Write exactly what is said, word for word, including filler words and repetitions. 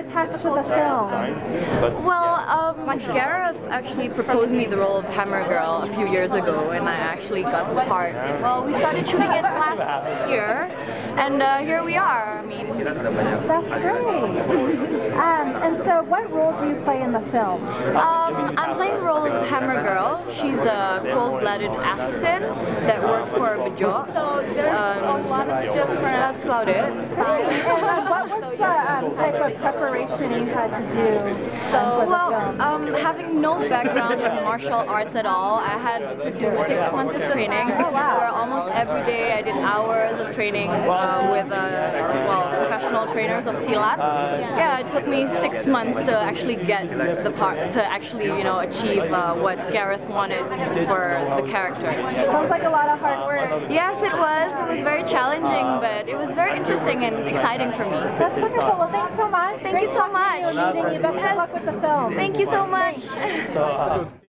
attached to the film? Well, um, Gareth actually proposed me the role of Hammer Girl a few years ago, and I actually got the part. Well, we started shooting it last year, and uh, here we are. I mean, that's great. Um, and so, what role do you play in the film? Um, I'm playing the role of Hammer Girl. She's a cold-blooded assassin that works for Bejo. Um, that's about it. And, uh, what was the um, type of preparation you had to do um, for well, the film? Um, having no background in martial arts at all, I had to do six months of training. Oh, wow. Where almost every day I did hours of training uh, with uh, well professional trainers of Silat. Yeah, it took me six months to actually get the part, to actually you know achieve uh, what Gareth wanted for the character. Sounds like a lot of hard work. Yes, it was. It was very challenging, but it was very interesting and exciting for me. That's wonderful. Well, thanks so much. Thank Great you so much. You and meeting you. Best of luck with the film. Thank you so much.